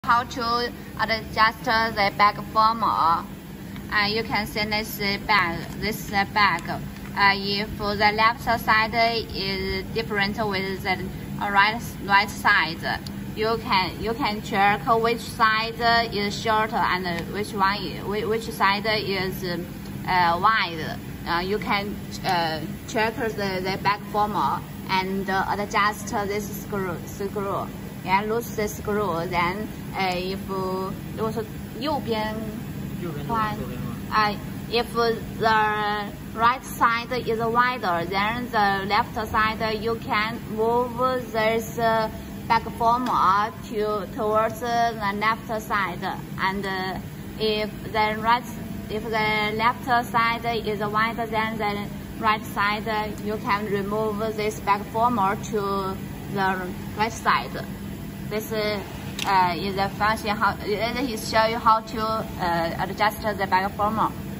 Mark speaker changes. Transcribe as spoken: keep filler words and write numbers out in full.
Speaker 1: How to adjust the bag former. Uh, you can see this bag. This bag. Uh, if the left side is different with the right right side, you can you can check which side is short and which one is, which side is uh, wide. Uh, you can uh, check the, the bag former and uh, adjust this screw screw. And loose the screw. Then, uh, if 如果说右边宽，啊、uh, if the right side is wider, then the left side you can move this uh, back former to towards the left side. And uh, if the right, if the left side is wider than the right side, you can remove this back former to the right side. This uh, is a function how it show you how to uh, adjust the bag former.